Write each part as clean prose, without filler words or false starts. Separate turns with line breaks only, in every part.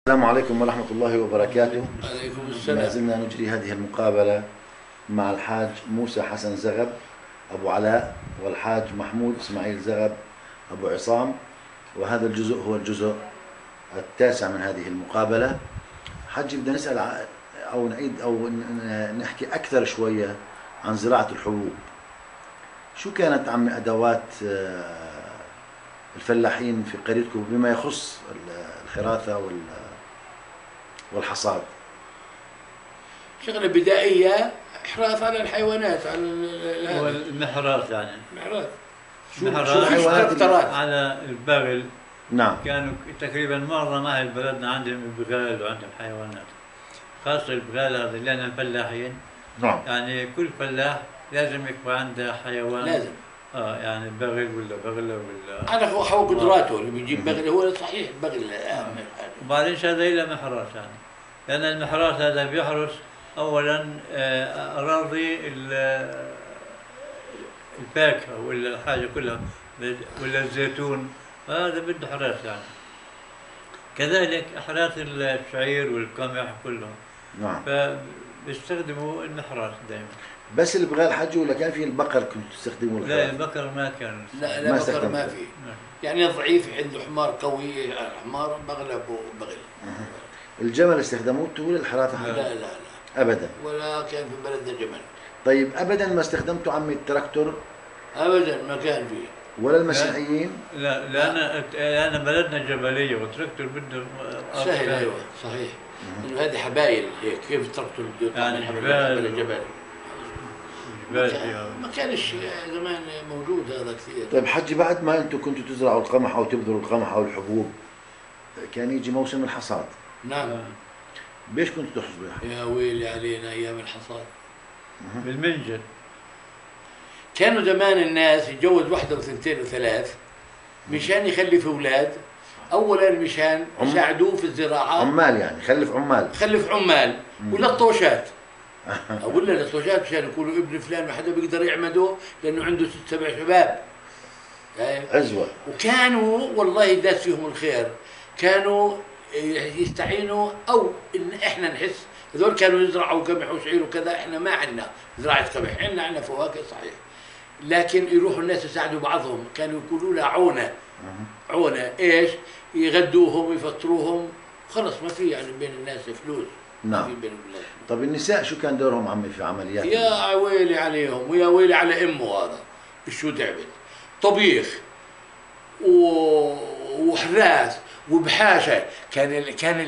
السلام عليكم ورحمة الله وبركاته.
عليكم
ما
السلام.
زلنا نجري هذه المقابلة مع الحاج موسى حسن زغب أبو علاء والحاج محمود إسماعيل زغب أبو عصام، وهذا الجزء هو الجزء التاسع من هذه المقابلة. حاج بدنا نسأل أو نعيد أو نحكي أكثر شوية عن زراعة الحبوب. شو كانت عمي أدوات الفلاحين في قريتكم بما يخص الخراثة والحصاد؟
شغلة بدائية، إحراث على الحيوانات، على
والمحرات يعني
المحرات.
شو
الحيوانات
الحيوانات
على البغل.
نعم.
كانوا تقريبا معظم أهل بلدنا عندهم بغال وعندهم حيوانات، خاصة البغال هذا اللي أنا فلاحين.
نعم.
يعني كل فلاح لازم يكون عنده حيوان.
لازم.
يعني بغل ولا بغلة ولا.
هذا هو قدراته اللي بيجيب بغل، هو صحيح البغل أهم من هذا.
وبعدين هذا إلى محراس يعني، لأن المحراس هذا بيحرس أولا أراضي الفاكهة ولا الحاجة كلها ولا الزيتون، هذا بده حراس يعني. كذلك أحراث الشعير والقمح كلهم.
نعم.
فبيستخدموا المحراس دائما.
بس البغال حجي ولا كان في البقر كنتوا تستخدموا
لا
الخراثة؟
البقر ما كان.
لا
ما
بقر
استخدمته.
ما في. يعني ضعيف عنده حمار قوي، حمار بغل بغل.
الجمل استخدموه للحراثة؟
لا لا
أبدا.
ولا كان في بلدنا جمل.
طيب أبدا ما استخدمتوا عمي التراكتور
أبدا ما كان فيه.
ولا المسيحيين؟
لا لأن بلدنا جبلية والتراكتور بده
سهل. أيوه صحيح. إنه هذه حبايل هيك، كيف التراكتور بده يطلع
يعني
من حبل
جبال.
جبل.
جبال فيها.
ما كانش زمان موجود هذا كثير.
طيب حجي، بعد ما أنتم كنتوا تزرعوا القمح أو تبذروا القمح أو الحبوب كان يجي موسم الحصاد،
نعم.
بيش كنتوا تحصدوا؟
يا ويلي علينا أيام الحصاد.
بالمنجل.
كانوا زمان الناس يتجوز واحدة وثنتين وثلاث مشان يخلف أولاد، أولا مشان يساعدوه في الزراعة،
عمال يعني، خلف عمال.
يخلف عمال وللطوشات. أقول له للطوشات مشان يقولوا ابن فلان ما حدا بيقدر يعمده لأنه عنده 6 7 شباب.
عزوة.
وكانوا والله داس فيهم الخير، كانوا يستعينوا او ان احنا نحس هذول كانوا يزرعوا قمح وشعير وكذا، احنا ما عندنا زراعه قمح، عندنا فواكه صحيح، لكن يروحوا الناس يساعدوا بعضهم، كانوا يقولوا لها عونه. عونه ايش؟ يغدوهم ويفطروهم، خلص ما في يعني بين الناس فلوس. ما في
نعم.
بين الناس.
طب النساء شو كان دورهم عمي في عمليات؟
يا ويلي عليهم ويا ويلي على امه، هذا شو تعبت، طبيخ وحراث وبحاشه. كان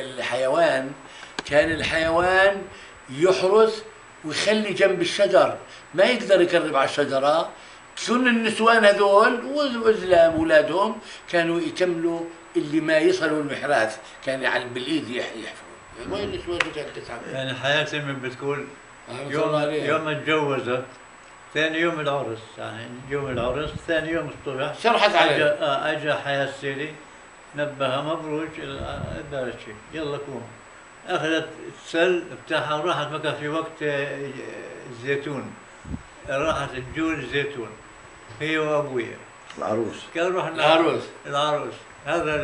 الحيوان يحرس ويخلي جنب الشجر، ما يقدر يقرب على الشجره. كل النسوان هذول وزلام اولادهم كانوا يكملوا اللي ما يصلوا المحراث، كان يعني بالايد يحفروا. وين النسوان كانت تتعب؟
يعني حياة أمي بتقول
يوم
يوم اتجوزت ثاني يوم العرس، يعني يوم العرس ثاني يوم الصبح
شرحت عليه.
اجى حياة سيدي نبهها مبروك بارك فيك يلا قوم. اخذت السل بتاعها وراحت مكان في وقت الزيتون، راحت تجول الزيتون هي وابويا.
العروس.
قال روح العروس هذا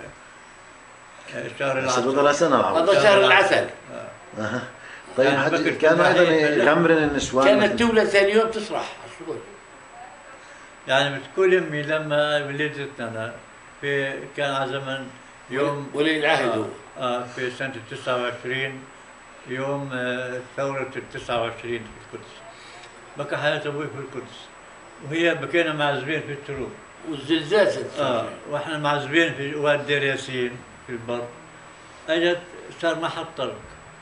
شهر
بس
العسل.
بضل سنة العروس.
هذا شهر العسل.
طيب
يعني
حجي
بكر
كانوا أيضا
فلاحين.
يغمرن النسوان.
كانت تولد ثاني يوم تسرح على الشغل.
يعني بتقول امي لما ولدتنا أنا كان على زمن يوم
ولي العهد هو.
في سنة 29 يوم ثورة 29 في القدس. بكى حياة أبوي في القدس وهي بكينا معذبين في التروب.
والزلزال 26.
واحنا معذبين في واد دير ياسين في البر. اجت صار ما حط طرق.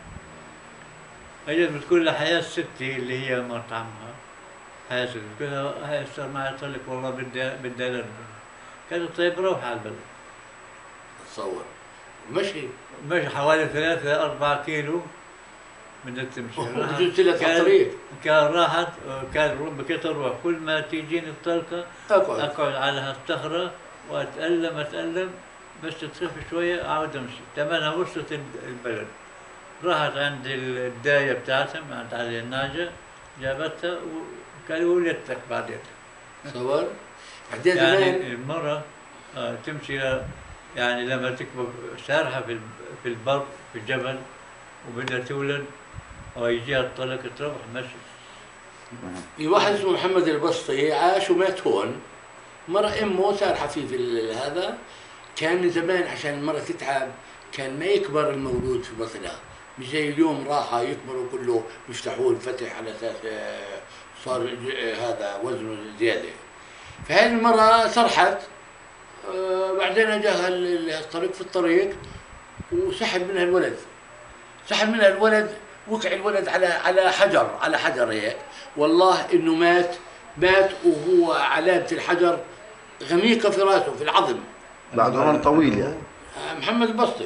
اجت بتقول لحياة ستي اللي هي مرت عمها، حياة ستي بتقول لها هاي صار معي طلق والله بدي ألم. قالت طيب روح على البلد.
تصور مشي
حوالي 3 4 كيلو بدها تمشي.
قلت لها على الطريق.
كان راحت كان بكيت اروح كل ما تيجيني الطلقه اقعد على هالصخره واتالم بس تخف شويه اعود امشي. تمنها وصلت البلد، راحت عند الدايه بتاعتها عند علي الناجه، جابتها وقالوا ولدتك بعدين.
تصور بعدين
يعني المرة تمشي يعني لما تكبر سارحة في البر في الجبل وبدها تولد أو يجيها الطلق تروح مشي.
في واحد اسمه محمد البسطي عاش ومات هون. مرة أمه سارحة فيه في هذا. كان زمان عشان المرأة تتعب كان ما يكبر المولود في بطنها، مش زي اليوم راحة يكبروا كله يفتحوه الفتح على أساس صار هذا وزنه زيادة. فهذه المرأة سرحت، بعدين جاها الطريق في الطريق وسحب منها الولد. سحب منها الولد، وقع الولد على حجر هيك. والله انه مات وهو علامة الحجر غميقة في راسه في العظم.
بعد عمر طويل يعني.
محمد البسطي.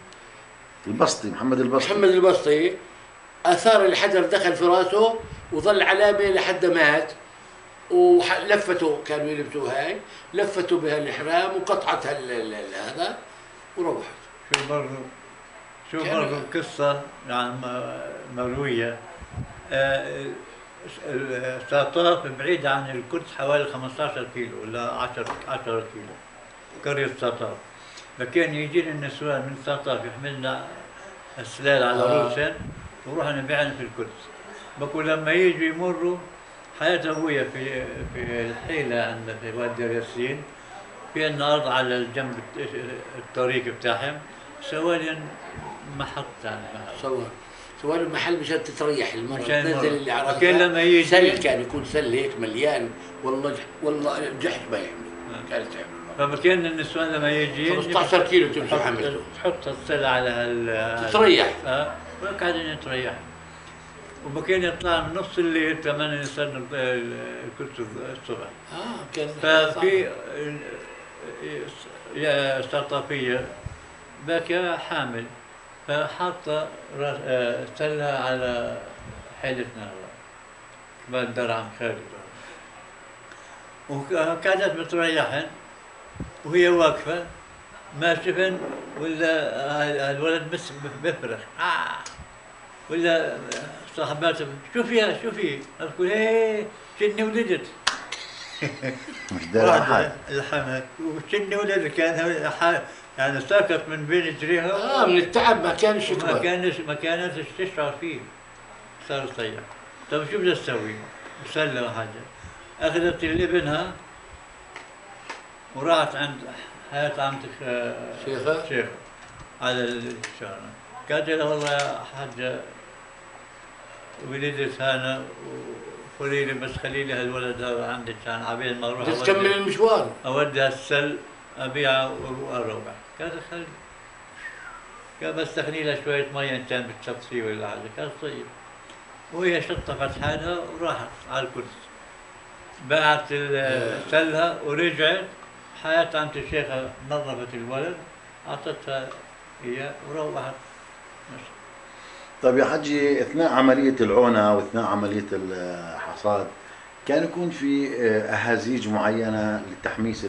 محمد
البسطي اثار الحجر دخل في راسه وظل علامة لحد مات. ولفته، كانوا يلبسوا هاي، لفته بها الإحرام وقطعت هذا وروحت.
شو برضه قصة يعني مروية. ساطاف بعيد عن القدس حوالي 15 كيلو ولا 10 كيلو، قرية ساطاف. فكان يجينا النسوان من ساطاف يحملنا السلال على رؤوسهم وروحنا نبيعن في القدس. بقول لما يجوا يمروا حياة أبويا في الحيلة عندنا في وادي ياسين، في عندنا أرض على الجنب الطريق بتاعهم، سوالي محطة
سوالي محل مشان تتريح المرة تنزل اللي عرفها.
كان لما يجي
سل، كان يكون سل هيك مليان، والله الجحش ما يحمله، كانت تحمله.
فكان النسوان لما يجي
15 كيلو تمشي حملته،
تحط السلة على
تتريح.
وقاعدين نتريح. وبكين يطلع من نص الليل كمان يصير الكرسي الصبح.
كان
ففي يا سطافية باكية حامل، فحاطة سلها على حيلتنا بعد درعم خارج. وكانت متريحن وهي واقفة ما شفن ولا الولد بس بفرخ ولا صاحباتهم شو فيها شو في؟ أقول إيه شني ولدت.
مش داري
الحمل وشني ولدت كان يعني ساكت من بين رجليها.
من التعب ما كانش يكبر.
ما كانت تشعر فيه. صار يصيح. طيب شو بدها تسوي؟ مسلة حاجة. أخذت لابنها وراحت عند حياة عمتك شيخة على الشارع. قالت لها والله يا حاجة ولدت هنا وقولي لي بس خلي لي هالولد هذا عندك عشان عبين ما اروح
تكمل المشوار.
اودي السل ابيعه واروح. قالت خلي. قال بس تخلي لها شوية مية ان كان بتشطفيه ولا حاجة. قالت طيب. وهي شطفت حالها وراحت على الكرسي. باعت سلها ورجعت. حياة عمتي الشيخة نظفت الولد اعطتها اياه وروحت.
طيب يا حجي، اثناء عمليه العونه واثناء عمليه الحصاد كان يكون في اهازيج معينه لتحميس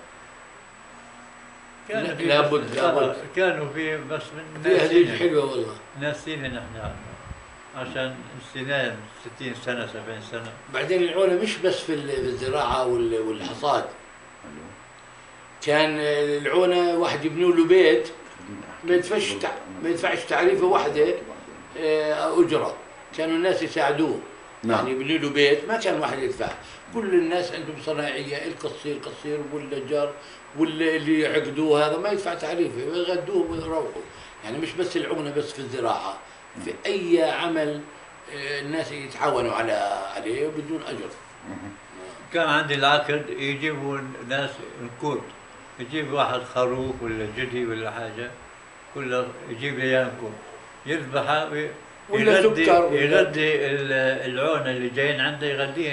لابد
كانوا في بس من
في اهازيج حلوه والله.
ناسين نحن عشان السنين 60 سنه 70 سنه.
بعدين العونه مش بس في الزراعه والحصاد. كان العونه واحد يبنوا له بيت ما يدفعش تعريفه واحده اجره. كانوا الناس يساعدوه. يعني يبنوا له بيت ما كان واحد يدفع. كل الناس عندهم صناعيه، القصير والنجار واللي يعقدوه هذا ما يدفع تعريفه، يغدوه ويروحوا. يعني مش بس العونه بس في الزراعه، في اي عمل الناس يتعاونوا عليه بدون اجر.
كان عندي العقد يجيبوا ناس الكرد، يجيب واحد خروف ولا جدي ولا حاجه كله يجيب لي اياه كرد يذبحها يغدي العونه اللي جايين عنده يغديها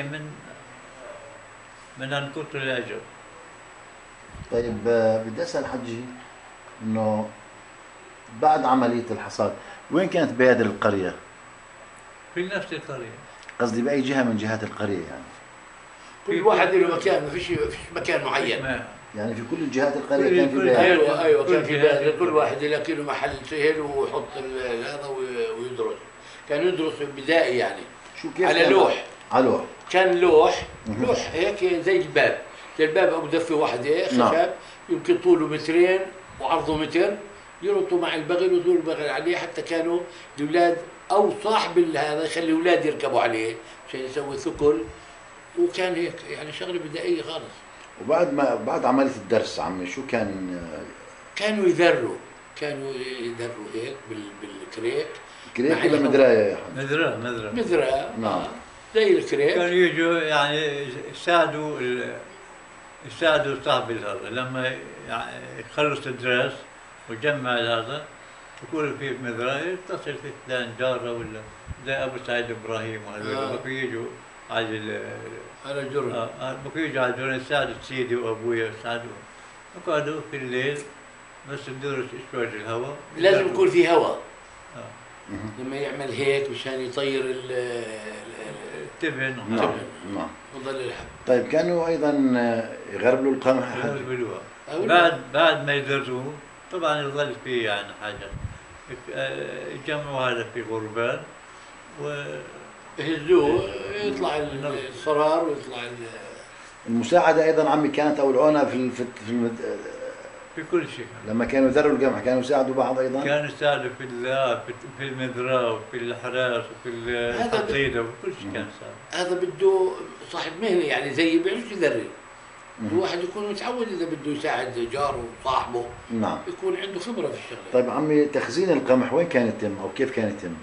من الكرد الاجر.
طيب بدي اسال حجي انه بعد عمليه الحصاد وين كانت بيادر القريه؟
في نفس القريه.
قصدي باي جهه من جهات القريه يعني؟
كل واحد له مكان، ما فيش مكان معين.
يعني في كل جهات القريه كان في بيادر.
ايوه كان في بيادر. كل واحد يلاقي له محل سهل ويحط هذا ويدرس. كان يدرس بدائي يعني.
شو كيف
على لوح.
على لوح.
كان لوح هيك زي الباب. زي الباب ابو دفه واحده خشب. يمكن طوله مترين وعرضه متر، يربطوا مع البغل ويدور البغل عليه، حتى كانوا الاولاد او صاحب هذا يخلي الاولاد يركبوا عليه عشان يسوي ثقل، وكان هيك يعني شغله بدائيه خالص.
وبعد ما بعد عمليه الدرس عمي شو كان؟
كانوا يذروا هيك بالكريك.
كريك ولا مدرايه يا حاج؟
مدراه.
نعم. زي الكريك.
كانوا يجوا يعني يساعدوا صاحب هذا لما يخلص الدرس وجمع هذا، يقول في مدرسة يتصل في فلان جاره ولا زي ابو سعيد ابراهيم وهذول بقوا يجوا على
الجرن.
بقوا يجوا على الجرن يساعدوا سيدي وابويا يساعدوا. وقعدوا في الليل بس بدور شوية الهواء،
لازم يكون في هواء. لما يعمل هيك مشان يطير
التبن.
نعم.
وظل الحب.
طيب كانوا ايضا يغربلوا القمح؟
يغربلوها بعد ما يدرسوه طبعا يظل في يعني حاجه، يجمعوا هذا في غربال
يهزوه يطلع الصرار ويطلع
المساعده ايضا عمي كانت او العونه
في كل شيء.
لما كانوا يذروا القمح كانوا يساعدوا بعض ايضا؟
كانوا يساعدوا في المذراه وفي الحراس وفي الحصيده وفي كل شيء كان يساعد.
هذا بده صاحب مهنه يعني زي بيعرف يذري. الواحد يكون متعود اذا بده يساعد جاره وصاحبه.
نعم.
يكون عنده خبره في الشغله.
طيب عمي تخزين القمح وين كان يتم او كيف كان يتم؟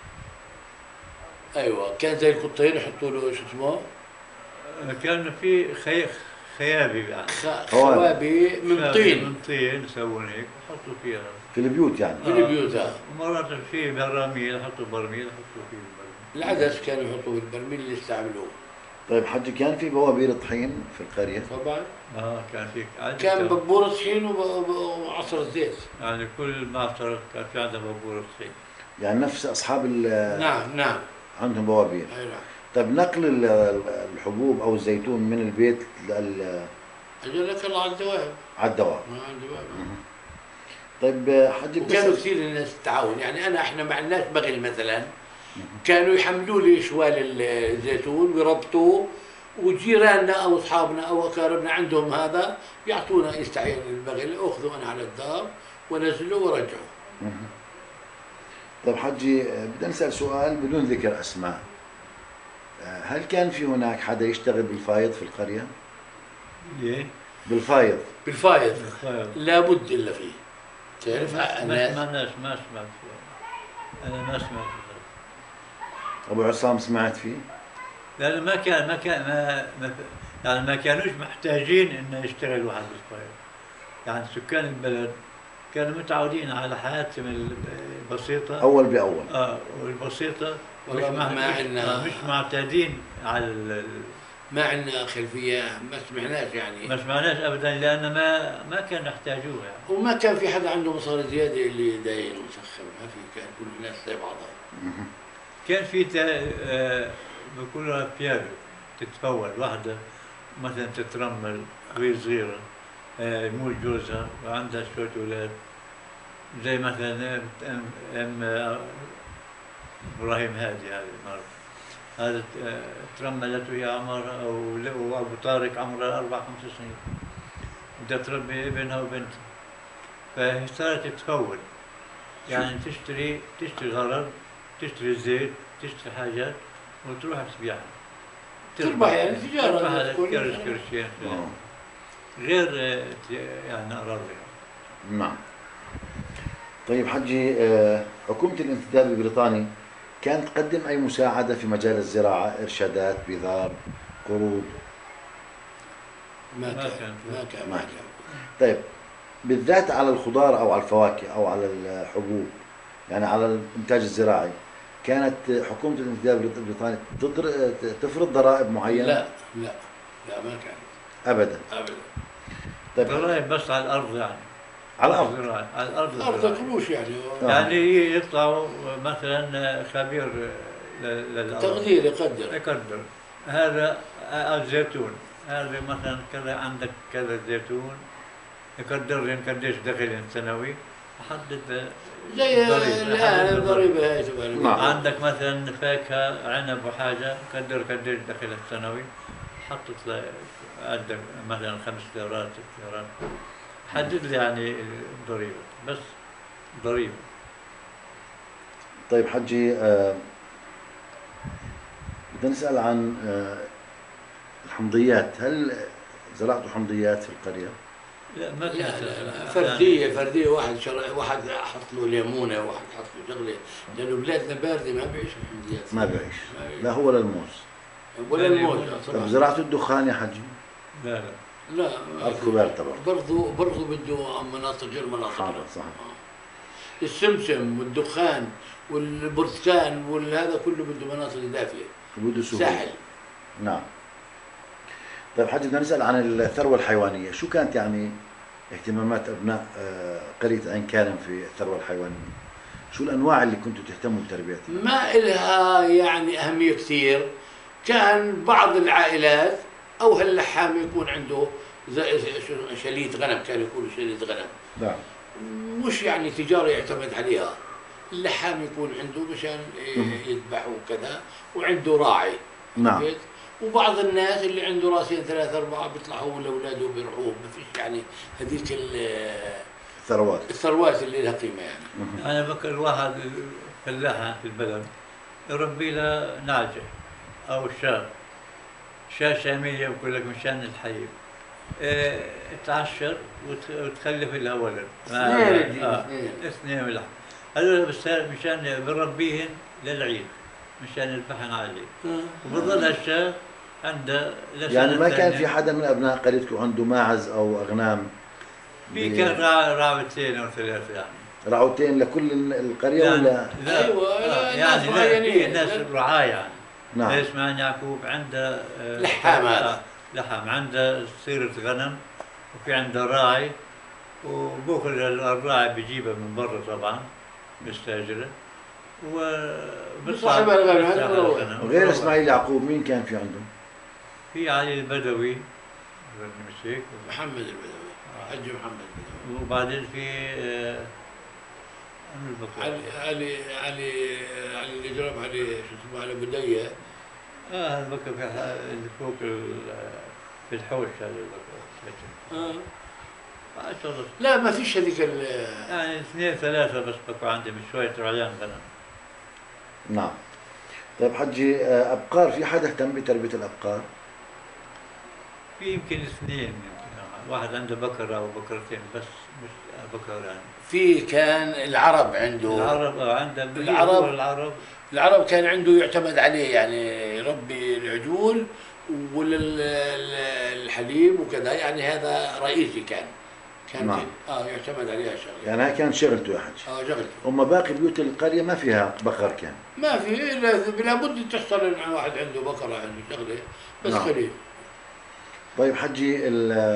ايوه كان زي القطين يحطوا له شو اسمه؟
كان في خيابي يعني
خوابي من طين.
من طين يسوون هيك يحطوا فيها
في البيوت يعني؟
في البيوت.
مرات في براميل يحطوا برميل يحطوا فيه البرميل.
العدس كانوا يحطوا في البرميل اللي يستعملوه.
طيب حجي كان في بوابير طحين في القريه؟
طبعا.
كان في
كان ببور طحين وعصر زيت.
يعني كل معصرة كان في عندها ببور طحين.
يعني نفس اصحاب
نعم
عندهم بوابير.
اي نعم.
طيب نقل الحبوب او الزيتون من البيت
اجل لك الله على الدواب.
على الدواب.
على الدواب.
طيب حجي
وكانوا كثير الناس تتعاون، يعني احنا مع الناس بغل مثلا كانوا يحملوا لي شوال الزيتون ويربطوه، وجيراننا او اصحابنا او اقاربنا عندهم هذا يعطونا يستعين البغل، اخذوا انا على الدار ونزلوا ورجعوا.
طيب حجي بدنا نسال سؤال بدون ذكر اسماء. هل كان في هناك حدا يشتغل بالفايض في القريه؟
ليه؟
بالفايض
لابد الا فيه. تعرف الناس
ما سمعت انا ما سمعت.
ابو عصام سمعت فيه؟
لانه ما يعني ما كانوش محتاجين انه يشتغل واحد بالفايض. يعني سكان البلد كانوا متعودين على حياتهم البسيطه
اول باول.
والبسيطه
مش
معتادين على
ما عندنا خلفيه، ما سمعناش يعني.
ما سمعناش ابدا لان ما كانوا يحتاجوه يعني.
وما كان في حدا عنده مصاري زياده اللي داين ومسخر، ما في، كان كل الناس زي بعضها.
كان في بيقولوا بيارو تتفول واحده مثلا تترمل وهي صغيره، يموت جوزها وعندها شويه اولاد، زي مثلا ام ابراهيم هادي هذه المره هذا ترملت وهي عمرها او ابو طارق عمرها 4 5 سنين، بدها تربي ابنها وبنتها، فهي صارت تتفول يعني تشتري غرض، تشتري زيت، تشتري حاجات وتروح تبيعها.
تربح يعني تجاره.
قرشين غير يعني اراضي.
نعم. طيب حجي حكومة الانتداب البريطاني كانت تقدم أي مساعدة في مجال الزراعة؟ إرشادات، بذار، قروض؟
ما كان.
طيب بالذات على الخضار أو على الفواكه أو على الحبوب، يعني على الإنتاج الزراعي، كانت حكومة الانتداب البريطاني تفرض ضرائب معينة؟
لا ما كانت.
أبدا.
طيب ضرائب بس على الأرض يعني.
على الأرض.
على الأرض.
الأرض كلوش يعني.
يعني يطلعوا مثلا خبير
تقدير يقدر.
هذا الزيتون، هذا مثلا كذا عندك كذا زيتون، يقدر لي قديش دخل سنوي، أحدد
زي الآن الضريبة هاي تبع.
عندك مثلا فاكهة عنب وحاجة، قدر قديش دخل السنوي، حطت له عندك مثلا 5 ليرات 6 ليرات، حدد لي يعني الضريبة بس، ضريبة.
طيب حجي، بدنا نسأل عن الحمضيات. هل زرعتوا حمضيات في القرية؟
لا ما
لا
كانت
لا لا،
يعني
فردية، واحد حط له ليمونة، واحد حط له شغلة، لأنه بلادنا باردة ما بيعيش الحمضيات.
ما بيعيش. لا هو ولا الموز.
ولا الموز.
طيب زرعتوا الدخان يا حجي؟
لا لا
لا،
أرض كوبرتا
برضه بده مناطق غير مناطق.
حاضر صح.
السمسم والدخان والبرتقال والهذا كله بده مناطق دافية،
بده سهول.
ساحل.
نعم. طيب حجي، بدنا نسأل عن الثروة الحيوانية. شو كانت يعني اهتمامات أبناء قرية عين كارم في الثروة الحيوانية؟ شو الأنواع اللي كنتوا تهتموا بتربيتها؟
ما إلها يعني أهمية كثير. كان بعض العائلات أو هاللحام يكون عنده شلية غنم، كانوا يقولوا شلية غنم.
نعم.
مش يعني تجارة يعتمد عليها. اللحام يكون عنده مشان يذبح وكذا، وعنده راعي.
نعم.
وبعض الناس اللي عنده راسين ثلاثة أربعة بيطلعوا هو لأولاده وبيروحوا، ما فيش يعني هذيك الثروات اللي لها قيمة يعني.
أنا بكر واحد فلاحة في البلد يربي له نعجة أو شاة شامية بقول لك مشان الحليب. تعشر وتخلف لها ولد. اثنين ولد. هذول بس مشان بربيهن للعيد، مشان يذبحن على العيد. وبظل هالشاة عنده
يعني ما كان في حدا من أبناء قريتكم عنده ماعز أو أغنام؟
في كان راعتين أو ثلاثة يعني.
رعوتين لكل القرية ولا؟
لا أيوة،
يعني في ناس رعاة يعني.
نعم.
اسمه يعقوب عنده
لحام.
لحم، عنده سيرة غنم، وفي عنده راعي، وبوخذ الراعي بيجيبه من برا طبعا مستاجره،
بصاحب الغنم.
وغير اسماعيل يعقوب مين كان في عندهم؟
في علي البدوي مش هيك؟
محمد البدوي، حج محمد البدوي.
وبعدين في
علي اللي جرب علي شو اسمه، علي بديه.
البكر اللي فوق في الحوش هذا البكر.
لا ما فيش هذيك
يعني اثنين ثلاثة بس بكوا عندي من شوية رعيان غنم.
نعم. طيب حجي، أبقار، في حدا اهتم بتربية الأبقار؟
في يمكن اثنين، يمكن واحد عنده بكرة أو بكرتين بس، مش بكر يعني.
في كان العرب عنده.
عنده
العرب كان عنده يعتمد عليه، يعني يربي العجول والحليب وكذا، يعني هذا رئيسي كان
نعم.
يعتمد عليها شغله.
يعني هاي كانت شغلته يا حج.
شغلته.
أما باقي بيوت القرية ما فيها بقر كان؟
ما في، لابد تحصل ان واحد عنده بقرة، عنده شغله بس
نعم.
قليل.
طيب حجي،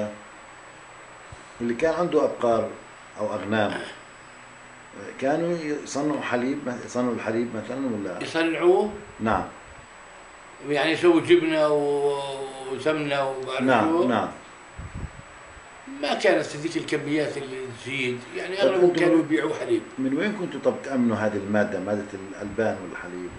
اللي كان عنده أبقار أو أغنام كانوا يصنعوا يصنعوا الحليب مثلا ولا؟
يصنعوه؟
نعم.
يعني يسووا جبنة وسمنة
نعم نعم.
ما كانت هذيك الكميات اللي تزيد، يعني اغلبهم كانوا يبيعوا حليب.
من وين كنتوا طب تأمنوا هذه المادة، مادة الألبان والحليب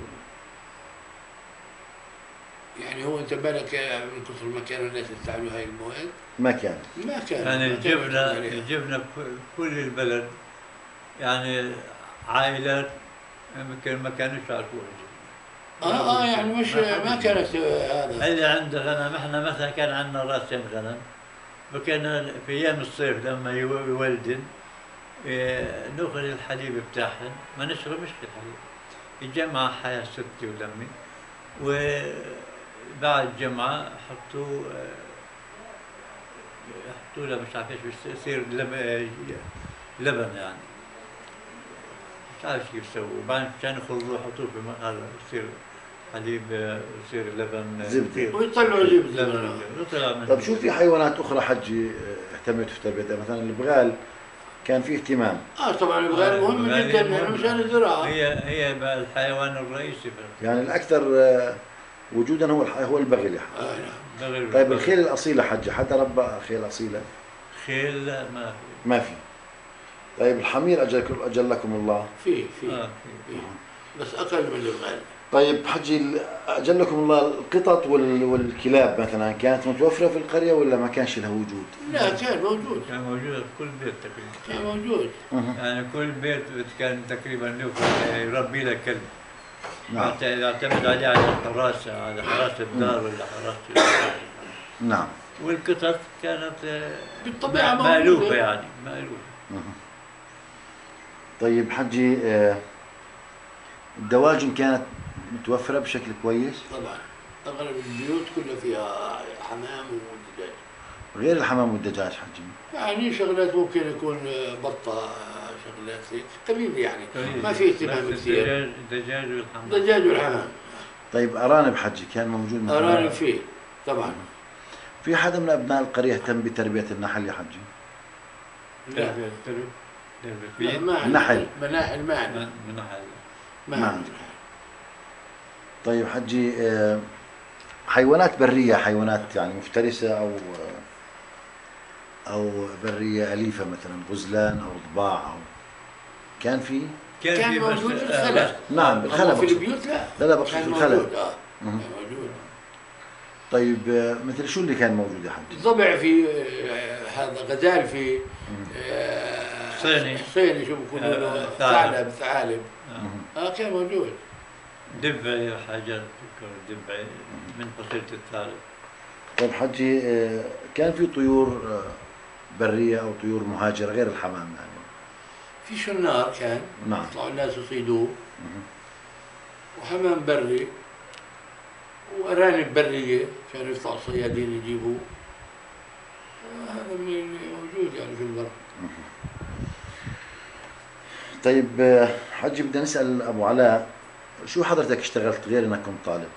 يعني هو انت بالك من كثر ما كانوا الناس يستعملوا هاي المواد؟
ما كان.
يعني الجبنة كل البلد، يعني عائلات ما كانوش يعرفوها.
يعني مش ما كانت هذا.
اللي عنده غنم، احنا مثلا كان عندنا راسين غنم، فكان في ايام الصيف لما يولدن ناخذ الحليب بتاعهن، ما نشرب مش الحليب، يجمع حياة ستي ولمي، وبعد الجمعة حطوا له مش عارف ايش يصير لبن يعني، مش عارف كيف يسووا، وبعدين كانوا يخرجوه يحطوه في هذا يصير حليب، يصير لبن
زبدة
ويطلعوا زبدة.
طب شو في حيوانات أخرى حجي اهتميتوا في تربيتها؟ مثلا البغال كان فيه اهتمام.
طبعا البغال مهم جدا مشان الزراعة.
هي الحيوان الرئيسي.
يعني الأكثر وجودا هو البغل يا حجي. طيب الخيل الأصيلة حجي، حدا ربى خيل أصيلة؟
خيل لا ما في.
طيب الحمير أجلكم الله؟
في بس اقل من الغالب.
طيب حجي، اجلكم الله القطط والكلاب مثلا كانت متوفره في القريه ولا ما كانش لها وجود؟
لا كان موجود.
كان موجود في كل بيت تقريبا.
كان موجود.
يعني كل بيت كان تقريبا له يربي له كلب.
نعم.
يعتمد عليه على الحراسة، على حراسة الدار ولا حراسة.
نعم.
والقطط كانت
بالطبيعة
مألوفة يعني مألوفة.
طيب حجي، الدواجن كانت متوفرة بشكل كويس؟
طبعا اغلب البيوت كلها فيها حمام ودجاج.
غير الحمام والدجاج حجي؟
يعني شغلات ممكن يكون بطة، شغلات هيك قليل يعني، ما في اهتمام كثير.
الدجاج والحمام.
الدجاج والحمام.
طيب أرانب حجي كان موجود مثلا؟
أرانب فيه طبعا.
في حدا من أبناء القرية اهتم بتربية النحل يا حجي؟
لا ما عندنا.
نحل.
مناحل ما عندنا.
ما عندنا. طيب حجي، حيوانات برية، حيوانات يعني مفترسة أو برية أليفة مثلا غزلان أو ضباع أو كان في؟
كان موجود في الخلا.
نعم بالخلا.
في البيوت لا.
لا بقصد في الخلا.
كان موجود.
طيب مثل شو اللي كان موجود يا حجي؟
ضبع في هذا غزال في صيني شو بيقولوا له، ثعلب. كان موجود.
دبة حاجات دبة من فصيلة الثعلب.
طيب حجي، كان في طيور برية أو طيور مهاجرة غير الحمام يعني؟
في شنار كان.
نعم.
يطلعوا الناس يصيدوه. وحمام بري. وأرانب برية كانوا يطلعوا الصيادين يجيبوه. هذا موجود يعني في البر.
طيب حجي، بدنا نسأل أبو علاء، شو حضرتك اشتغلت غير انك كنت طالب؟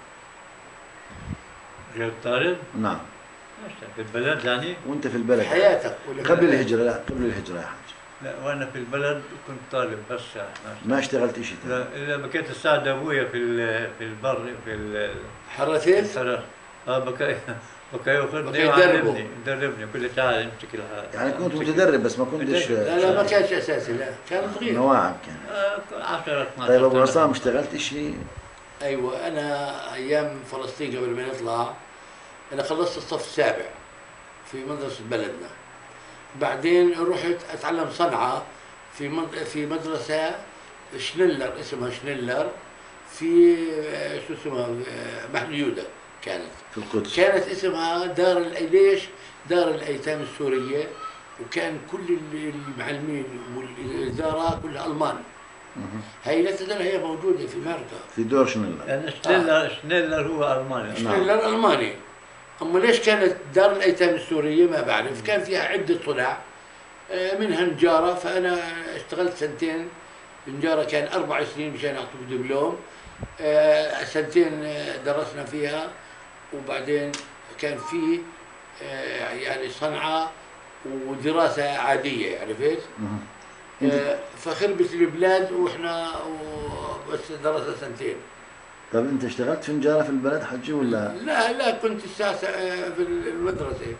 غير طالب؟
نعم.
في البلد يعني؟
وانت في البلد
حياتك
قبل الهجرة؟ لا قبل الهجرة يا حاج.
لا وانا في البلد كنت طالب بس
ما اشتغلت شيء ثاني؟
لا الا بكيت اساعد ابويا في البر في
حرثت؟
بكى ياخذني يدربني كل تعال امسك
يعني كنت متدرب بس ما كنتش؟
لا ما كانش اساسي، لا كان صغير.
نواعم كان.
10 12.
طيب ابو عصام اشتغلت شيء؟
ايوه انا ايام فلسطين قبل ما نطلع انا خلصت الصف السابع في مدرسه بلدنا. بعدين رحت اتعلم صنعه في مدرسه شنيلر، اسمها شنيلر في شو اسمها محميوده كانت
في القدس.
كانت اسمها دار الايتام السوريه، وكان كل المعلمين والاداره كلها المان. هي لا تزال هي موجوده في امريكا
في دور شنيلر.
يعني شنيلر هو الماني.
شنيلر الماني. اما ليش كانت دار الايتام السوريه ما بعرف. كان فيها عده صنع منها نجاره، فانا اشتغلت سنتين نجاره، كان 4 سنين مشان اعطوك دبلوم. سنتين درسنا فيها، وبعدين كان في يعني صنعه ودراسه عاديه، عرفت؟ فخربت البلاد واحنا بس درسنا سنتين.
طيب انت اشتغلت في نجاره في البلد حجي ولا؟
لا كنت في المدرسه.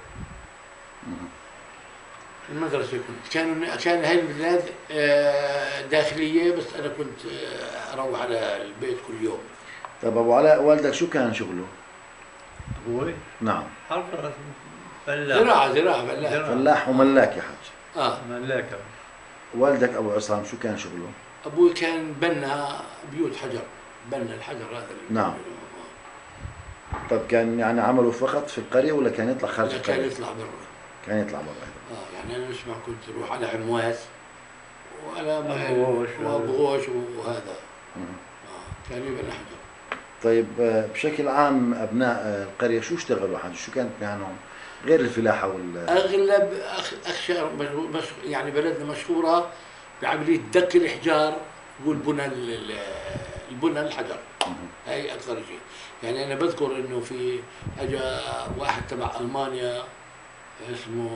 المدرسه كنت كان هاي البلاد داخليه، بس انا كنت اروح على البيت كل يوم.
طيب ابو علاء، والدك شو كان شغله؟
ابوي؟
نعم.
حرة فلاح.
زراعه
فلاح وملاك يا حج.
ملاك.
والدك ابو عصام شو كان شغله؟
ابوي كان بنا بيوت حجر، بنا الحجر هذا.
نعم. طب كان يعني عمله فقط في القريه ولا كان يطلع خارج القريه؟
كان يطلع برا.
كان يطلع برا.
يعني انا اسمع كنت اروح على عمواس وعلى
ابو
غوش وهذا. كان يبنى حجر.
طيب بشكل عام ابناء القريه شو اشتغلوا حاج؟ شو كانت مهنهم غير الفلاحه
اغلب يعني بلدنا مشهوره بعمليه دك الاحجار والبنى البنى الحجر. هي اكثر شيء. يعني انا بذكر انه في اجى واحد تبع المانيا اسمه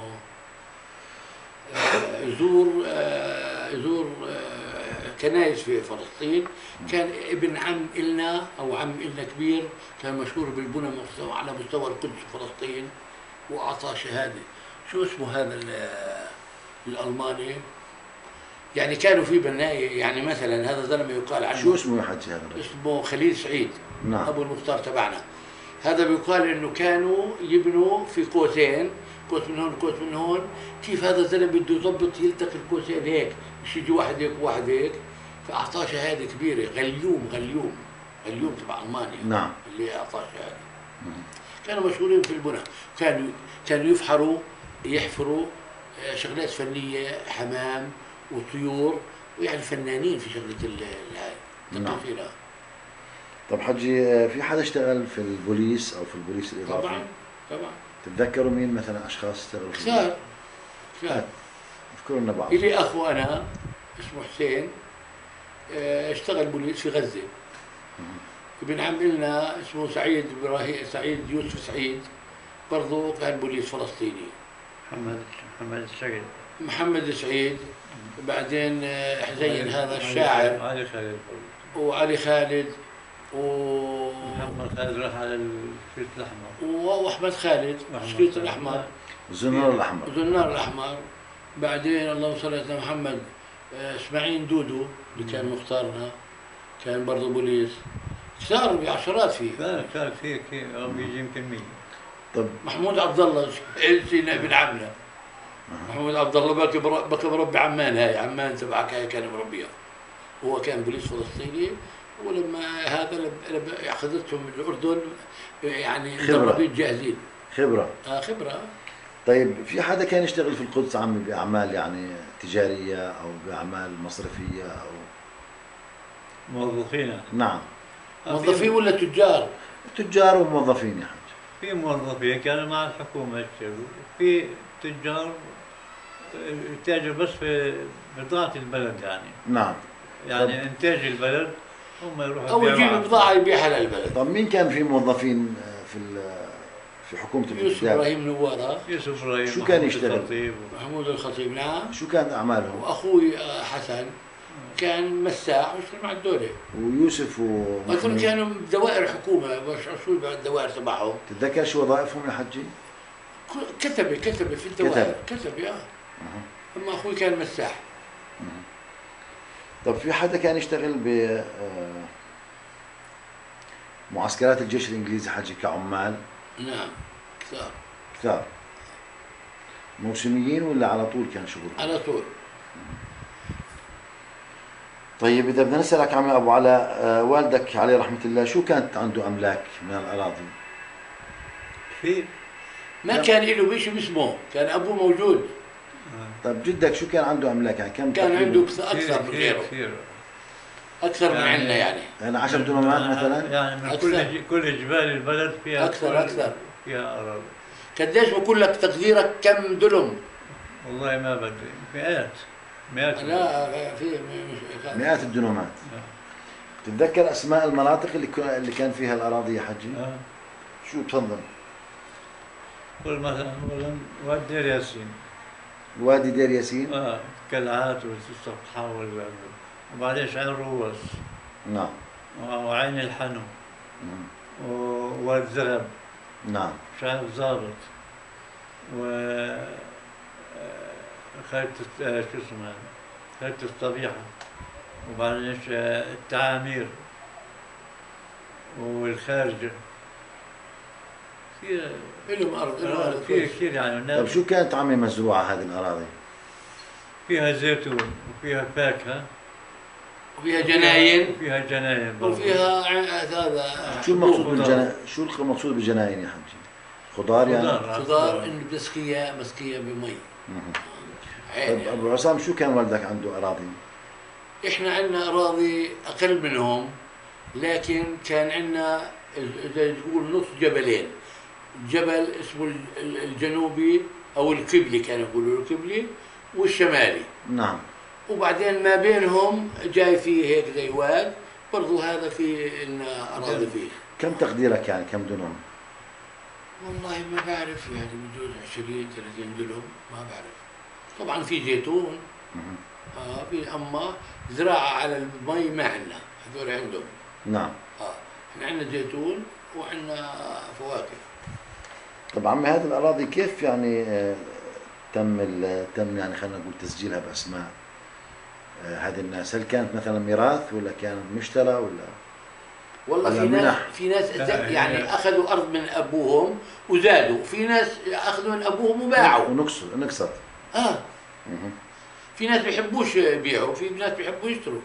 يزور كنائس في فلسطين. كان ابن عم إلنا أو عم إلنا كبير، كان مشهور بالبنى على مستوى القدس وفلسطين، وأعطاه شهادة. شو اسمه هذا الألماني؟ يعني كانوا في بناية، يعني مثلا هذا زلمة يقال عنه،
شو اسمه يا حجي هذا؟
اسمه خليل سعيد.
نعم.
أبو المختار تبعنا. هذا بيقال إنه كانوا يبنوا في قوسين، قوس من هون قوس من هون. كيف هذا الزلمة بده يضبط يلتقي القوسين هيك، مش يجي واحد هيك وواحد هيك. فأعطاه شهادة كبيرة، غليوم تبع ألمانيا.
نعم.
اللي أعطاه شهادة. كانوا مشهورين في البناء، كانوا يفحروا يحفروا شغلات فنية، حمام وطيور، ويعني فنانين في شغلة هاي تقفيلها.
طب حجي، في حدا اشتغل في البوليس او في البوليس الاضافي؟
طبعا.
تتذكروا مين مثلا اشخاص اشتغلوا في
كثار.
اذكروا لنا بعض.
إلي أخو أنا اسمه حسين، اشتغل بوليس في غزة. ابن عم لنا اسمه سعيد يوسف سعيد، برضه كان بوليس فلسطيني. محمد سعيد. بعدين حزين هذا الشاعر وعلي خالد
محمد خالد راح على الشريط الأحمر،
واحمد خالد الشريط الأحمر،
الزنار
الأحمر. بعدين اللهم صل على محمد اسماعيل دودو اللي كان مختارنا، كان برضه بوليس. كثار بعشرات فيه.
كان فيه او بيجي يمكن 100.
طب
محمود عبد الله ابن عمنا. محمود عبد الله بكى مربي عمان، هاي عمان تبعك هاي كان مربيها. هو كان بوليس فلسطيني، ولما هذا اخذتهم من الاردن يعني مدربين جاهزين.
خبره.
خبره.
طيب في حدا كان يشتغل في القدس عمي باعمال يعني تجاريه او باعمال مصرفيه او
موظفين؟
نعم.
موظفين ولا تجار؟
تجار وموظفين يا حاج.
في موظفين كانوا مع الحكومه يشتغلوا، في تجار يتاجروا بس في بضاعة البلد يعني.
نعم.
يعني انتاج البلد هم يروحوا
او يجيب بضاعة يبيعها للبلد.
طب مين كان في موظفين في حكومة الإسلام؟
يوسف إبراهيم نوارة.
يوسف إبراهيم.
شو كان يشتغل؟
محمود الخطيب. نعم.
شو كانت أعمالهم؟
وأخوي حسن كان مساح ويشتغل مع الدولة.
ويوسف
ومحمود كانوا دوائر حكومة، شو الدوائر تبعهم؟
تتذكر شو وظائفهم يا حجي؟
كتبة في الدوائر. كتبة أما أخوي كان مساح.
طب في حدا كان يشتغل ب معسكرات الجيش الإنجليزي حجي كعمال؟
نعم
كثار. موسميين ولا على طول كان شغل؟
على طول.
طيب إذا بدنا نسألك عمي أبو علاء، والدك عليه رحمة الله شو كانت عنده أملاك من الأراضي؟
ما كان له بشيء باسمه، كان أبوه موجود.
طيب جدك شو كان عنده أملاك يعني كم؟
كان عنده أكثر من غيره. أكثر من عندنا يعني
10 دنومات مثلا؟
يعني من كل جبال البلد فيها
أكثر
فيها أراضي.
قديش بقول لك تقديرك كم دنم؟
والله ما بدي، مئات
لا في
مئات الدنومات. تتذكر أسماء المناطق اللي كان فيها الأراضي يا حجي؟ شو تفضل؟
قل مثلا وادي دير ياسين.
وادي دير ياسين؟
كالعات والسطحة وبعدين شعر روس.
نعم.
وعين الحنو. والذهب.
نعم.
شعر ضابط. خيط شو اسمه خيط الطبيعة. وبعدين التعامير والخارجة.
لهم أرض.
في كثير يعني.
طيب شو كانت عمي مزروعة هذه الأراضي؟
فيها زيتون وفيها فاكهة
وفيها جناين. وفيها هذا.
شو المقصود بالجناين؟ شو المقصود بالجناين يا حجي؟ خضار يعني؟
خضار إنه مسقية بمي.
طيب أبو عصام شو كان والدك عنده أراضي؟
إحنا عندنا أراضي أقل منهم، لكن كان عندنا زي تقول نص جبلين. جبل اسمه الجنوبي أو القبلي، كانوا يقولوا القبلي، والشمالي.
نعم.
وبعدين ما بينهم جاي فيه هيك زي واد، برضو هذا في لنا أراضي فيه.
كم تقديرك يعني كم دنم؟
والله ما بعرف، يعني بجوز 20-30 دنم، ما بعرف. طبعا في زيتون. اما زراعه على المي ما عندنا، هذول عندهم.
نعم.
احنا عندنا زيتون وعندنا فواكه.
طب عمي هذه الاراضي كيف يعني تم يعني خلينا نقول تسجيلها باسماء؟ هذه الناس؟ هل كانت مثلا ميراث ولا كانت مشترى ولا؟
والله في ناس يعني اخذوا ارض من ابوهم وزادوا، في ناس اخذوا من ابوهم وباعوا
ونقصت.
في ناس بيحبوش يبيعوا وفي ناس بيحبوا يشتروا.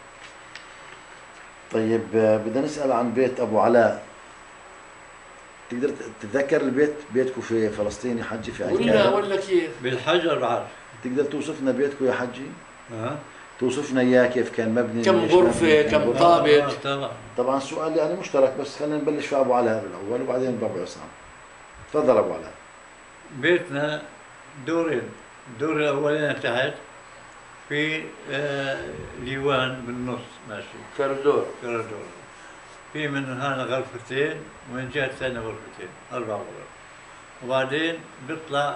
طيب بدنا نسأل عن بيت ابو علاء. تقدر تتذكر البيت بيتكم في فلسطين يا حجي في اي
ولا كيف؟
بالحجر بعرف.
تقدر توصف لنا بيتكم يا حجي؟ توصف لنا اياه كيف كان مبني،
كم غرفة، كم طابق؟
طبعا السؤال يعني مشترك، بس خلينا نبلش في ابو علاء بالاول وبعدين بابو عصام. تفضل ابو علاء.
بيتنا دورين، الدور الاولاني تحت في ليوان بالنص ماشي،
كردور.
في من هنا غرفتين ومن الجهة الثانية غرفتين، 4 غرف. وبعدين بيطلع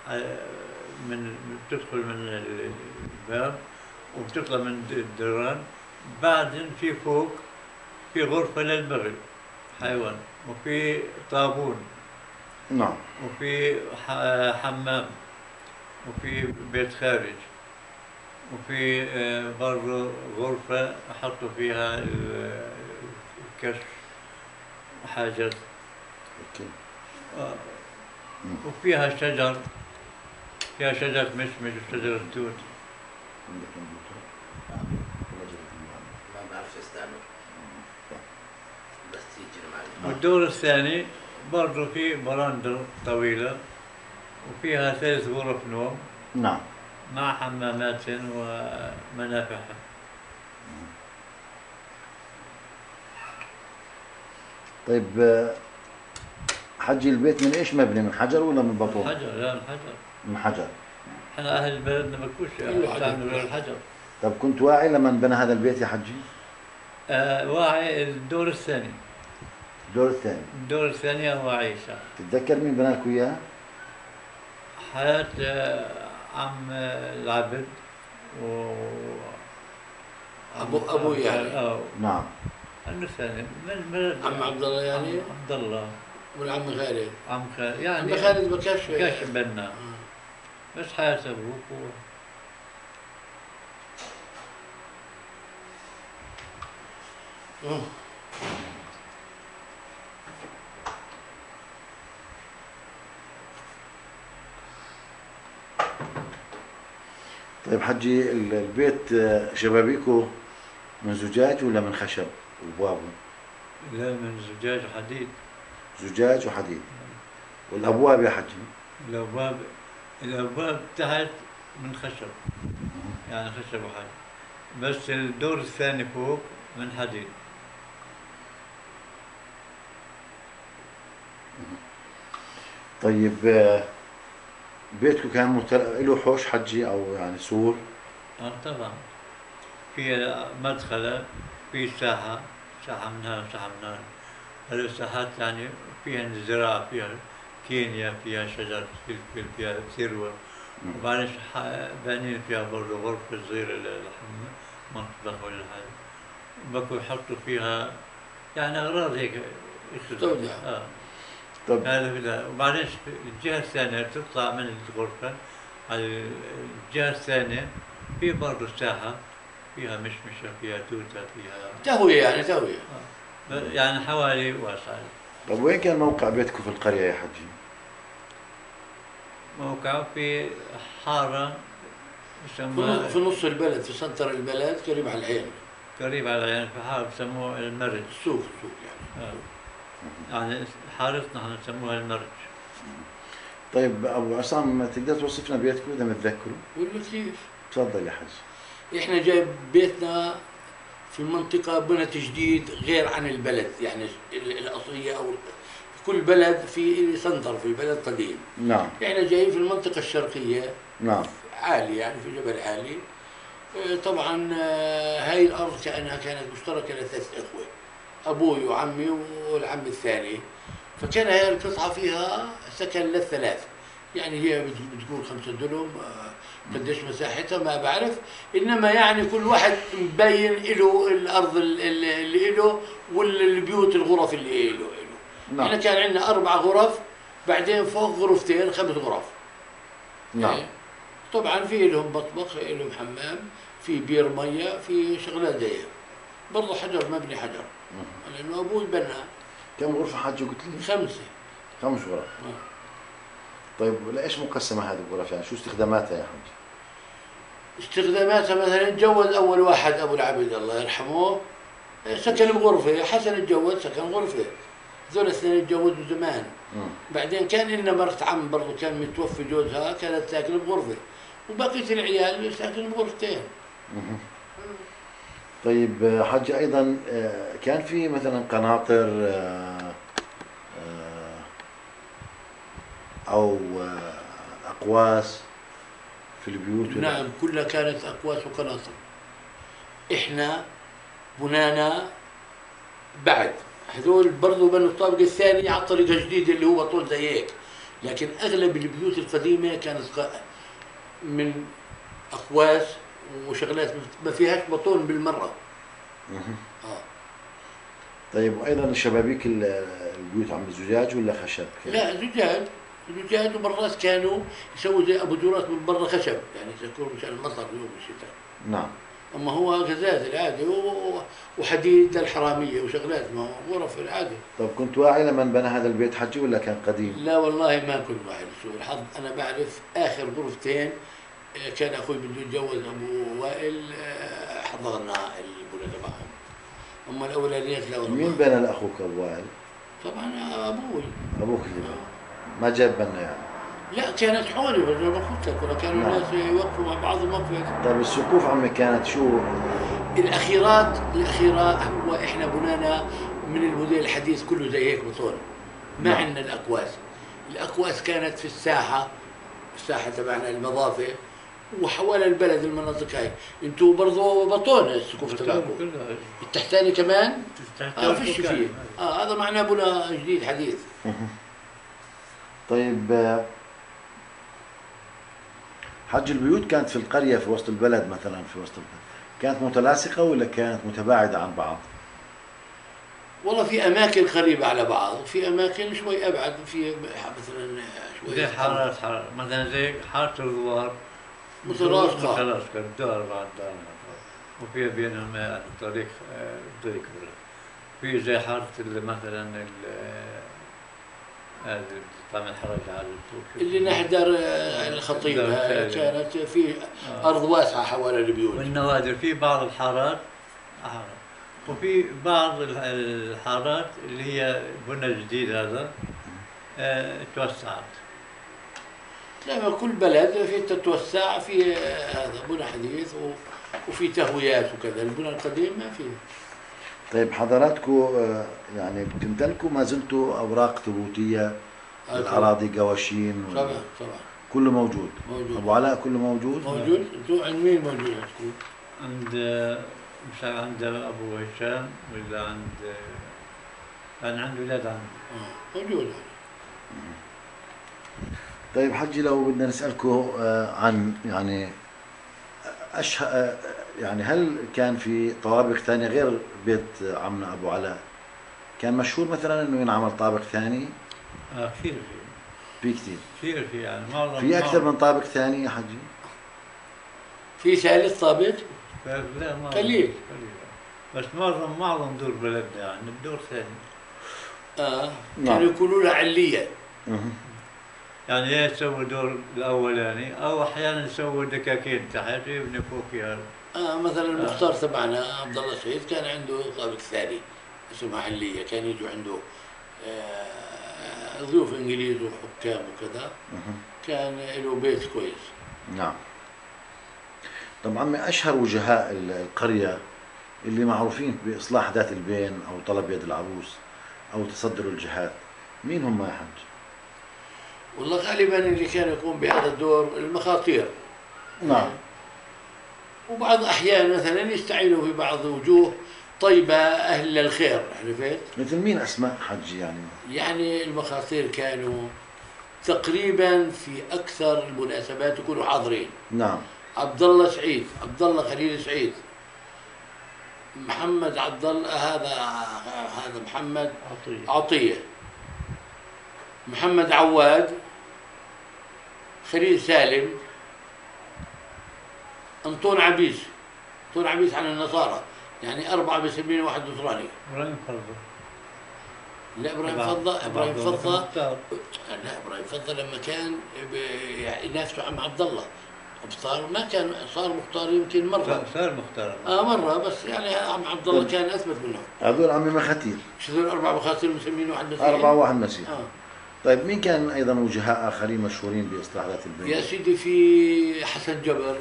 بتدخل من الباب وبتطلع من الدران. بعدين في فوق في غرفة للمغرب حيوان، وفي طابون.
نعم.
وفي حمام، وفي بيت خارج، وفي برضه غرفة أحطوا فيها الكشف وحاجات.
اوكي.
وفيها شجر، فيها شجرة مشمش وشجرة توت.
عندك كمبيوتر؟
ما بعرف استعمل بس تيجي معي.
والدور الثاني برضه في برندة طويلة وفيها 3 غرف نوم.
نعم.
مع حمامات ومنافح.
طيب حجي البيت من ايش مبني؟ من حجر ولا من بطون؟
من حجر. لا من حجر.
من حجر.
احنا اهل بلدنا ما بكوش يستعملوا الحجر.
طيب كنت واعي لما بنى هذا البيت يا حجي؟
واعي. الدور الثاني.
الدور
الثاني واعي.
تتذكر مين بنى لكم اياه؟
حياة عم العبد و
ابوي يعني.
نعم. الثاني من
عم عبد الله يعني.
عبد الله.
والعم خالد.
عم خالد يعني.
عم خالد ما كانش
بنا. بس حياة ابوك
طيب حجي البيت شبابيكه من زجاج ولا من خشب وابوابه؟
لا من زجاج وحديد.
زجاج وحديد. والابواب يا حجي؟
الابواب تحت من خشب، يعني خشب وحديد، بس الدور الثاني فوق من حديد.
طيب بيتكم كان له حوش حجي او يعني سور؟
طبعا. في مدخله، في ساحه من هنا وساحه من هنا. هذه الساحات يعني فيها زراعه، فيها كينيا، فيها شجر فلفل، فيها ثروه. وبعدين بانين فيها برضه غرفه صغيره للمطبخ ولا حاجه. بكوا يحطوا فيها يعني اغراض هيك
استودع.
طب
هذا. وبعدين الجهه الثانيه تطلع من الغرفه على الجهه الثانيه في برضه ساحه فيها مشمشه، فيها توته، فيها
تهويه يعني تهويه.
يعني حوالي واسعه.
طب وين كان موقع بيتكم في القريه يا حجي؟
موقعه في حاره
في نص البلد، في سنتر البلد، قريب على العين.
في حاره بسموه المرج.
سوق يعني.
يعني حارتنا احنا نسموها المرج.
طيب ابو عصام تقدر توصف لنا بيتكم اذا متذكره؟
ولا كيف؟
تفضل يا حج.
احنا جايب بيتنا في منطقه بنت جديد غير عن البلد، يعني الاصليه او كل بلد في سنتر في بلد قديم.
نعم.
احنا جايين في المنطقه الشرقيه.
نعم.
عالي يعني في جبل عالي. طبعا هاي الارض كانها كانت مشتركه ل3 اخوه، ابوي وعمي والعم الثاني. فكان هاي القطعه فيها سكن ل3، يعني هي بتقول 5 دنم. قديش مساحتها ما بعرف، انما يعني كل واحد مبين له الارض اللي له والبيوت الغرف اللي له.
نعم.
احنا كان عندنا 4 غرف، بعدين فوق غرفتين 5 غرف.
نعم.
طبعا في لهم مطبخ، في لهم حمام، في بير ميه، في شغلات زي هيك. برضه حجر، مبني حجر، لانه ابوي بنى.
كم غرفة حجي قلت لي؟
5.
5 غرف. طيب ليش مقسمة هذه الغرف يعني؟ شو استخداماتها يا حج؟
استخداماتها مثلا تجوز اول واحد ابو العبد الله يرحمه، سكن بغرفه. حسن تجوز سكن غرفه. ذول الاثنين تجوزوا زمان. بعدين كان لنا مرت عم برضه كان متوفي جوزها، كانت ساكنه بغرفه، وبقيه العيال ساكنين بغرفتين.
طيب حج ايضا كان في مثلا قناطر او اقواس في البيوت؟
نعم، كلها كانت اقواس وقناطر. احنا بنانا بعد هذول برضه بنوا الطابق الثاني على طريقه جديده اللي هو بطول زي هيك، لكن اغلب البيوت القديمه كانت من اقواس وشغلات ما فيهاش بطون بالمره.
طيب وايضا الشبابيك البيوت عم زجاج ولا خشب؟
لا، زجاج. زجاج، ومرات كانوا يسووا زي ابو دورات من برا خشب، يعني يسكروا مشان المطر يوم الشتاء.
نعم.
اما هو غزاز العادي وحديد للحراميه وشغلات، ما هو غرف العادي.
طب كنت واعي لما بنى هذا البيت حجي ولا كان قديم؟
لا والله ما كنت واعي لسوء الحظ. انا بعرف اخر غرفتين كان اخوي بده يتجوز ابو وائل، حضرنا البنى تبعهم. اما الاولانيات لا والله.
مين بنى لاخوك ابو وائل؟
طبعا ابوي.
ابوك اللي بنى؟ ما جاب بنا يعني؟
لا، كانت حولي بس ما قلت لك، ولا كانوا
نعم.
الناس يوقفوا مع بعضهم وقفه.
طيب السقوف عمي كانت شو؟
الاخيرات هو احنا بنانا من الموديل الحديث كله زي هيك بطول. ما
نعم.
عندنا الاكواس كانت في الساحه تبعنا المضافه وحوالي البلد المناطق هاي. انتوا برضه بطون السقوف تبعكم التحتاني كمان؟ فيش فيه. هذا معناه بنا جديد حديث.
طيب حج البيوت كانت في القرية في وسط البلد مثلا، في وسط البلد كانت متلاصقة ولا كانت متباعدة عن بعض؟
والله في أماكن قريبة على بعض وفي أماكن شوي أبعد، في مثلا شوي
زي حارات مثلا زي حارة الغوار
متلاصقة
الدار بعد دار، وفي بينهم يعني طريق ضيق. في زي حارة مثلا هذه طعم الحرج على
اللي نحضر الخطيبة كانت في أرض واسعة حوالي البيوت
والنوادر. في بعض الحارات وفي بعض الحارات اللي هي بنى جديد هذا توسعت.
لا، كل بلد في تتوسع، في هذا بنى حديث وفي تهويات وكذا. البنى القديم ما فيه.
طيب حضراتكم يعني بتمتلكوا ما زلتوا اوراق ثبوتيه الاراضي، قواشين؟
طبعا
كله موجود. ابو علاء كله موجود.
انتوا عند مين موجود عندكم؟
عند مش عند ابو هشام ولا عند ولاد عمي.
موجود.
طيب حجي لو بدنا نسالكم عن يعني يعني هل كان في طوابق ثانيه غير بيت عمنا ابو علاء؟ كان مشهور مثلا انه ينعمل طابق ثاني؟
كثير
في كثير
في يعني معظم
في اكثر من طابق ثاني يا حجي؟
في ثالث طابق؟
لا
قليل.
بس معظم دور بلدنا يعني الدور ثاني.
كانوا يقولوا له علية.
يعني يا يسووا دور الاولاني او احيانا يسووا دكاكين تحت يبني فوق فيها.
مثلا المختار تبعنا عبد الله سعيد كان عنده طابق ثاني اسمه علية، كان يجوا عنده ضيوف انجليز وحكام وكذا. كان له بيت كويس.
نعم. طب عمي اشهر وجهاء القريه اللي معروفين باصلاح ذات البين او طلب يد العروس او تصدر الجهات، مين هم يا حج؟
والله غالبا اللي كان يقوم بهذا الدور المخاطير.
نعم.
وبعض احيان مثلا يستعينوا في بعض وجوه طيبه اهل الخير، عرفت؟
مثل مين اسماء حج يعني؟
يعني المخاطير كانوا تقريبا في اكثر المناسبات يكونوا حاضرين.
نعم.
عبد الله سعيد، عبد الله خليل سعيد، محمد عبد الله، هذا محمد عطيه، محمد عواد، خليل سالم، انطون عبيس. طول عبيس عن النصارى، يعني 4 مسلمين وواحد نصراني.
ابراهيم فرضه.
لا ابراهيم فضه، ابراهيم فضه، لا ابراهيم فضه لما كان ينافسوا عم عبد الله صار، ما كان صار مختار يمكن مره.
صار مختار.
مره، بس يعني عم عبد الله كان اثبت منه.
هذول عمي مخاتير.
شو هذول 4 مخاتير مسلمين وواحد مسيحي؟
4 وواحد مسيحي. طيب مين كان ايضا وجهاء اخرين مشهورين باصلاح ذات البين؟
يا سيدي في حسن جبر.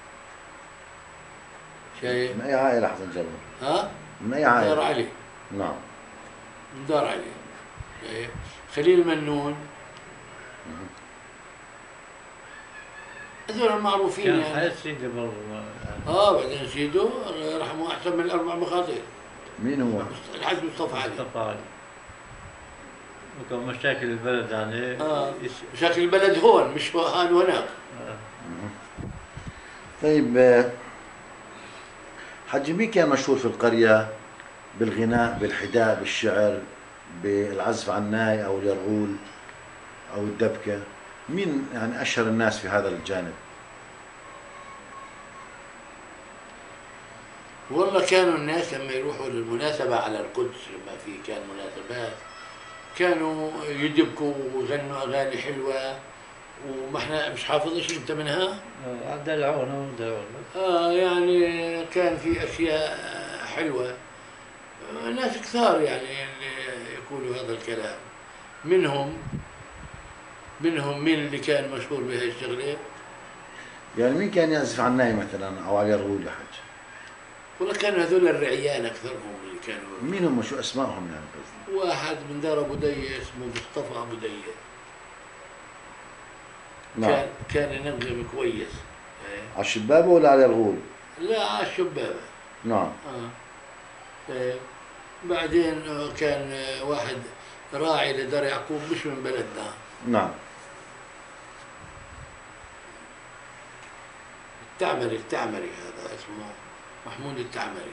شايف؟
من اي عائله حسن جبر؟
ها؟
من اي عائله؟
دار علي.
نعم.
من دار علي. شايف؟ خليل منون. هذول المعروفين
كان
يعني.
حياة سيدي برضه.
بعدين سيدو الله يرحمه احسن من 4 مخاطر.
مين هو؟
الحاج مصطفى علي.
مصطفى علي. وكان مشاكل البلد يعني.
مشاكل البلد هون مش هان وهناك.
طيب حجي مين كان مشهور في القرية بالغناء، بالحداء، بالشعر، بالعزف على الناي أو اليرغول أو الدبكة؟ مين يعني أشهر الناس في هذا الجانب؟
والله كانوا الناس لما يروحوا للمناسبة على القدس، لما في كان مناسبات كانوا يدبكوا ويغنوا أغاني حلوة، وما احنا مش حافظ شيء انت منها؟
دلعونا ودلعونا.
يعني كان في اشياء حلوه، ناس كثار يعني اللي يقولوا هذا الكلام. منهم مين اللي كان مشهور بهي الشغله؟
يعني مين كان يعزف على الناي مثلا او على اليرغول يا حج؟
والله كانوا هذول الرعيان اكثرهم اللي كانوا.
مين هم؟ شو اسمائهم يعني قصدي؟
واحد من دار ابو ديه اسمه مصطفى ابو ديه.
نعم.
كان ينغم كويس.
على الشبابة ولا على اليرغول؟
لا على الشبابة.
نعم.
بعدين كان واحد راعي لدار يعقوب مش من بلدنا.
نعم.
التعمري هذا اسمه محمود التعمري.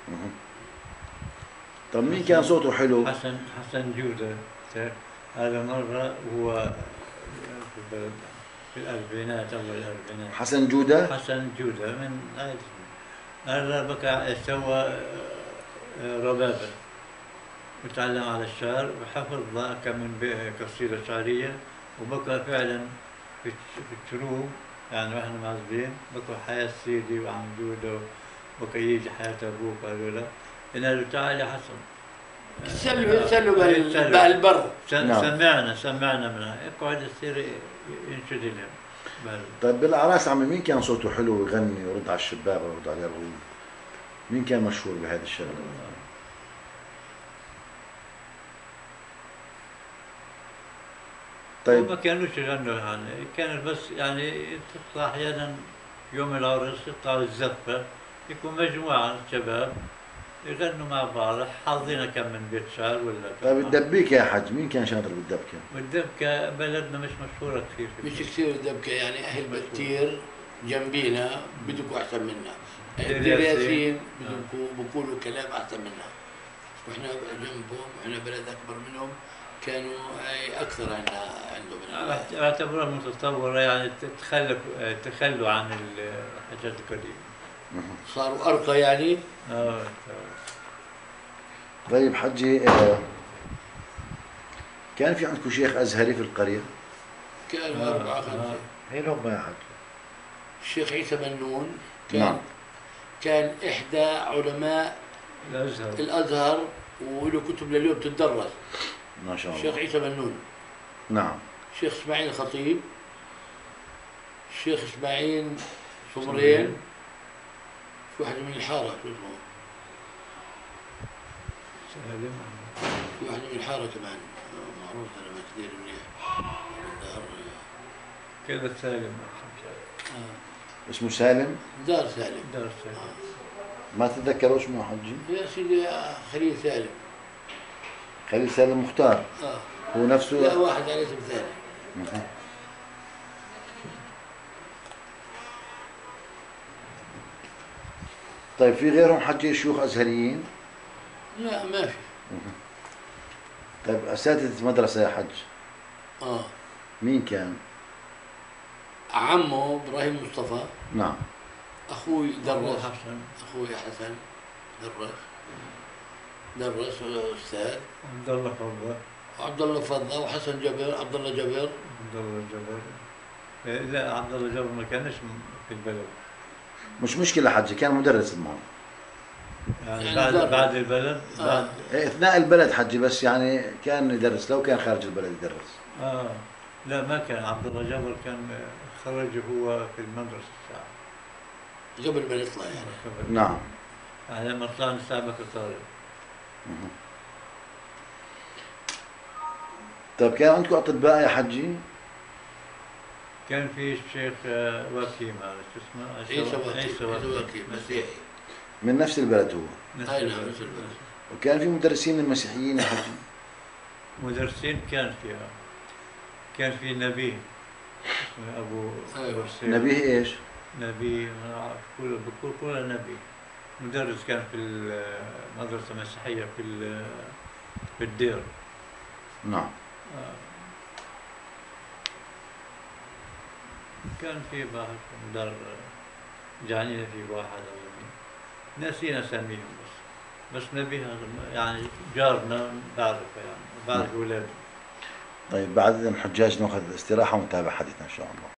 طب مين كان صوته حلو؟
حسن جودة. هذا مرة هو في الأربعينات، أول الأربعينات.
حسن جودة؟
حسن جودة من هذا بقى سوى ربابة وتعلم على الشعر وحفظ له كم من قصيدة شعرية، وبقى فعلا في الشروق يعني واحنا معزبين بقى حياة سيدي وعم جودة وبقى يجي حياة أبوك هذولا قلنا له تعال يا حسن
سلوا بالبر.
سمعنا منها اقعد يصير ينشد لهم.
طيب بالاعراس عمي مين كان صوته حلو ويغني ويرد على الشباب ويرد على اليرغول؟ مين كان مشهور بهذه الشغله؟
طيب ما كانوش يغنوا يعني، كان بس يعني تطلع احيانا يوم العرس يطلعوا الزفه، يكون مجموعه شباب يغنوا مع بعض، حافظين كم من بيت شعر ولا.
طيب الدبيكه يا حج مين كان شاطر بالدبكه؟
والدبكه بلدنا مش مشهوره كثير.
مش كثير الدبكه يعني، اهل بكتير جنبينا بدكوا احسن منا. الياسين بقولوا كلام احسن منا، واحنا جنبهم واحنا بلد اكبر منهم كانوا اكثر عندهم.
اعتبرها متطوره يعني تخلوا عن الحاجات القديمه.
صاروا ارقى يعني.
طيب حجي كان في عندكم شيخ ازهري في القريه؟
كانوا 4 5.
مين هم يا حج؟
الشيخ عيسى منون كان احدى علماء الازهر وله كتب لليوم تدرس.
ما شاء الله.
الشيخ عيسى منون.
نعم.
الشيخ اسماعيل الخطيب، الشيخ اسماعيل صمرين، في واحد من الحاره شو اسمه؟ في واحد من الحاره كمان معروف انا كثير منيح.
كذا سالم.
اسمه سالم؟
دار سالم.
ما تتذكر اسمه حجي؟
يا سيدي خليل سالم.
خليل سالم مختار. هو نفسه؟
لا واحد على اسم ثاني.
طيب في غيرهم حجي شيوخ ازهريين؟
لا ما في.
طيب اساتذه مدرسه يا حج؟ مين كان؟
عمه ابراهيم مصطفى.
نعم.
أخوي
أبو
درس،
حسن،
أخوي حسن درس أستاذ.
عبد الله فضل،
عبد الله فضة وحسن جبر، عبد الله جبر.
عبد الله جبر. لا، عبد الله جبر ما كانش في البلد.
مش مشكلة حجي، كان مدرس المهم.
يعني
يعني
بعد البلد، بعد
اثناء البلد حجي، بس يعني كان يدرس لو كان خارج البلد يدرس.
لا، ما كان عبد الله جبر، كان خرج هو في المدرسة الساعة
قبل ما يطلع يعني.
نعم.
يعني لما طلعنا السابق طالب.
طيب كان عندكم أطباء يا حجي؟
كان في الشيخ وكيم، هذا شو اسمه؟
عيسى وكيم مسيحي.
من نفس البلد هو.
أي نعم، نفس البلد.
وكان في مدرسين من المسيحيين يا حجي؟
مدرسين كان فيها. كان في نبيه اسمه أبو برسيم.
نبيه إيش؟
نبيه، ما أعرف، كله نبي. مدرس كان في المدرسة المسيحية في الدير.
نعم.
كان في واحد دار جعلنا في واحد أظن، نسينا اساميهم، بس نبي هذا يعني جارنا، بعرفه يعني، بعرف اولاده.
طيب بعد إذن حجاج ناخذ استراحة ونتابع حديثنا إن شاء الله.